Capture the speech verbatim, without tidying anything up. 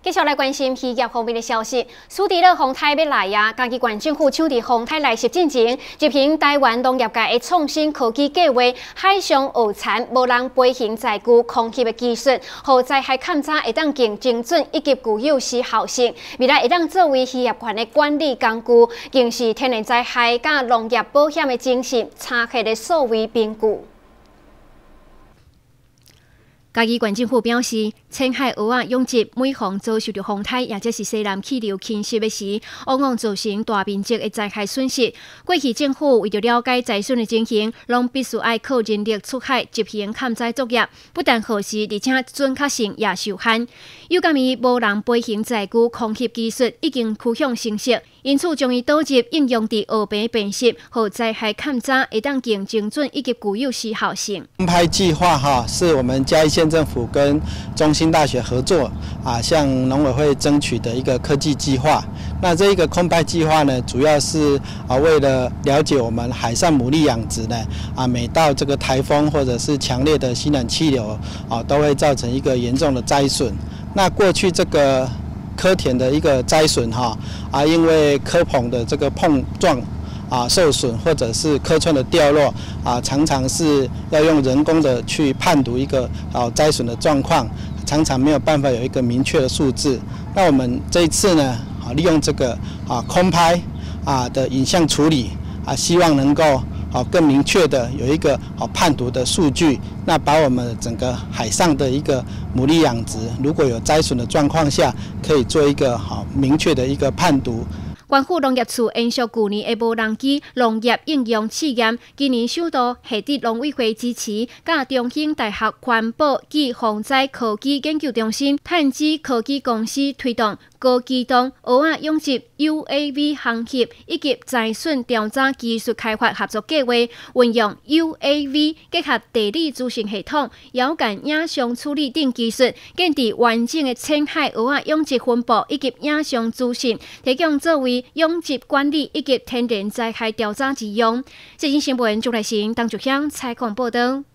继续来关心渔业方面的消息。苏迪勒风台要来呀，嘉义县政府抢伫风台来袭进前，执行台湾农业界的创新科技计划——海上蚵产无人飞行载具空气的技术，让灾害勘查会当更精准以及具有时效性。未来会当作为渔业权的管理工具，更是天然灾害甲农业保险的精神查核的数位凭据。 嘉义县政府表示，青海蚵仔养殖每逢遭受到风台，或者是西南气流侵袭的时，往往造成大面积的灾害损失。过去政府为了了解灾损的情形，拢必须爱靠人力出海执行勘灾作业，不但耗时，而且准确性也受限。有鉴于无人飞行载具空气技术已经趋向成熟，因此将伊导入应用伫蚵病辨识，和灾害勘查会当更精准以及具有时效性。 空拍计划哈，是我们嘉义县 县政府跟中兴大学合作啊，向农委会争取的一个科技计划。那这一个空拍计划呢，主要是啊为了了解我们海上牡蛎养殖呢啊，每到这个台风或者是强烈的西南气流啊，都会造成一个严重的灾损。那过去这个蚵田的一个灾损哈啊，因为蚵棚的这个碰撞 啊，受损或者是蚵串的掉落啊，常常是要用人工的去判读一个啊灾损的状况，常常没有办法有一个明确的数字。那我们这一次呢，啊利用这个啊空拍啊的影像处理啊，希望能够啊更明确的有一个好判读的数据，那把我们整个海上的一个牡蛎养殖，如果有灾损的状况下，可以做一个好明确的一个判读。 县府农业处延续去年的无人机农业应用试验，今年首度获得农委会支持，甲中兴大学环保及防灾科技研究中心、碳基科技公司推动高机动蚵仔养殖 U A V 行业以及灾损调查技术开发合作计划，运用 U A V 结合地理资讯系统、遥感影像处理等技术，建立完整的青海蚵仔养殖分布以及影像资讯，提供作为 养殖管理以及天然灾害调查之用。最新新闻，钟来新、当竹乡采访报道。